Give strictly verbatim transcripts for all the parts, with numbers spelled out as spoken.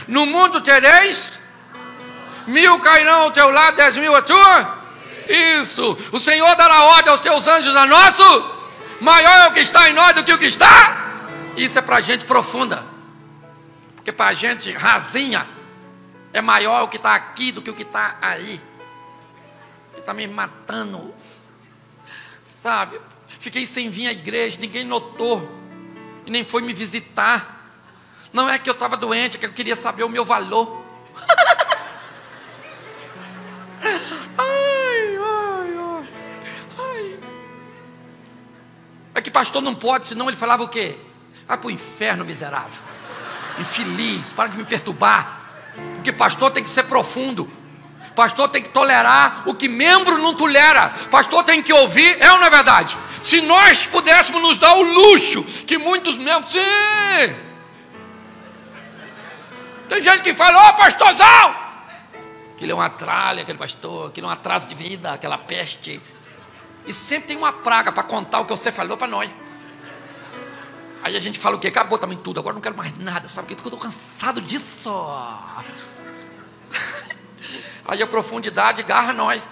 No mundo tereis, mil cairão ao teu lado, dez mil à tua. Isso. O Senhor dará ordem aos seus anjos a nosso. Maior é o que está em nós do que o que está. Isso é para gente profunda. Porque para gente rasinha, é maior o que está aqui do que o que está aí. Que está me matando. Sabe? Fiquei sem vir à igreja, ninguém notou. E nem foi me visitar. Não é que eu estava doente, é que eu queria saber o meu valor. Ai, ai, ai, ai. É que pastor não pode, senão ele falava o quê? Vai para o inferno, miserável. Infeliz, para de me perturbar. Porque pastor tem que ser profundo. Pastor tem que tolerar o que membro não tolera. Pastor tem que ouvir, é ou não é verdade? Se nós pudéssemos nos dar o luxo que muitos membros... Sim! Tem gente que fala, ô oh, pastorzão! Aquele é uma tralha, aquele pastor, aquele é um atraso de vida, aquela peste. E sempre tem uma praga para contar o que você falou para nós. Aí a gente fala o quê? Acabou também tudo, agora não quero mais nada, sabe? Porque eu estou cansado disso. Aí a profundidade garra nós.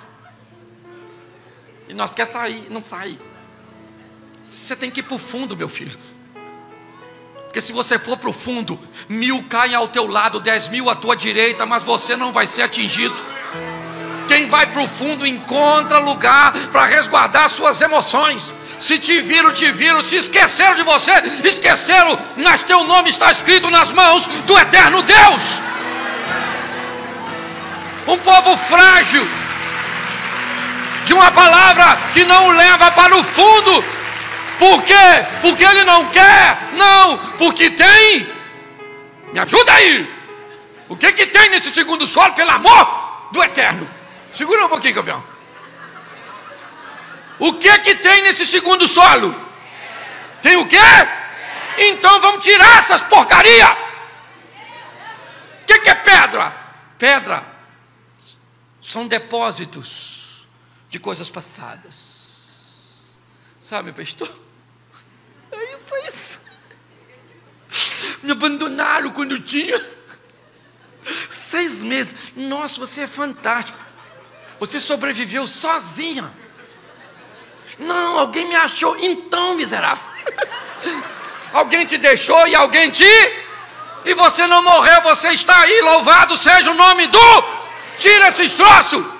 E nós quer sair, não sai. Você tem que ir para o fundo, meu filho. Porque se você for para o fundo, mil caem ao teu lado, dez mil à tua direita, mas você não vai ser atingido. Quem vai para o fundo encontra lugar para resguardar suas emoções. Se te viram, te viram. Se esqueceram de você, esqueceram. Mas teu nome está escrito nas mãos do eterno Deus. Um povo frágil, de uma palavra que não o leva para o fundo. Por quê? Porque ele não quer? Não, porque tem. Me ajuda aí. O que que tem nesse segundo solo, pelo amor do eterno? Segura um pouquinho, campeão. O que que tem nesse segundo solo? Tem o quê? Então vamos tirar essas porcaria. O que que é pedra? Pedra são depósitos de coisas passadas. Sabe, pastor? É isso, é isso. Me abandonaram quando eu tinha seis meses. Nossa, você é fantástico. Você sobreviveu sozinha. Não, alguém me achou. Então, miserável. Alguém te deixou e alguém te... E você não morreu, você está aí. Louvado seja o nome do... Tira esses troços.